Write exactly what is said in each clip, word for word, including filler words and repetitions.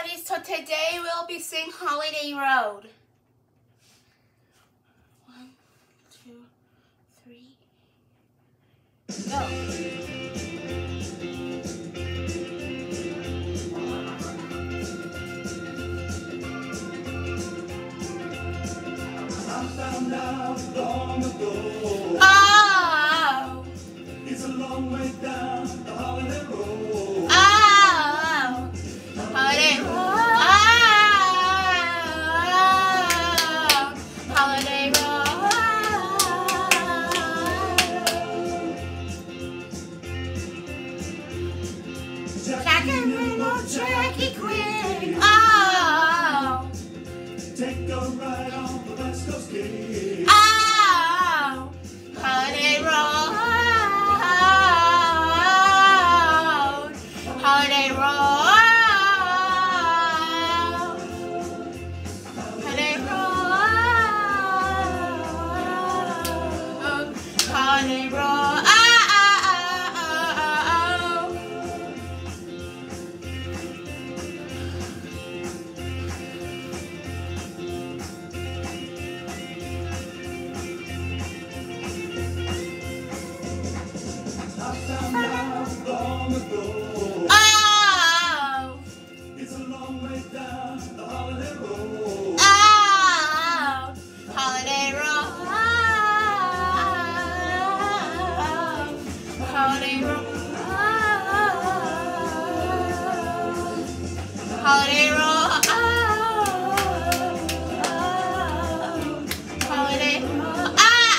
everybody, so today we'll be singing Holiday Road. One, two, three, go. Found out long ago. Oh, It's a long way down the holiday road. oh, holiday road, oh, holiday road. Jack and little Jackie Quinn, oh, Take a ride on the West Coast Gate. oh, holiday road, holiday road, holiday road, holiday road, oh, I found out long ago. oh, It's a long way down the holiday road. oh, holiday road, holiday road, holiday road, holiday road,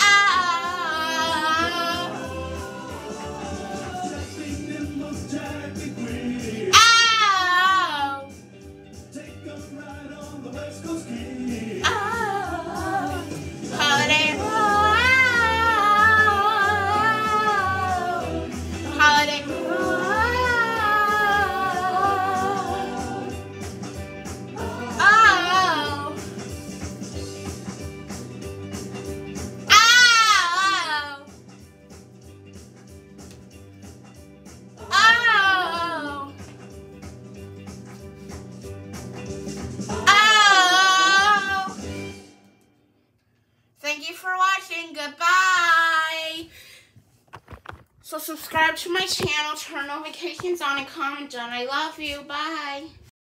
Jackie Nimble's Jackie Quinn. oh, Take a ride on the West Coast Gate. oh, holiday road, holiday road, oh, oh, oh, oh. Thank you for watching. Goodbye. So subscribe to my channel, turn notifications on, and comment down. I love you. Bye.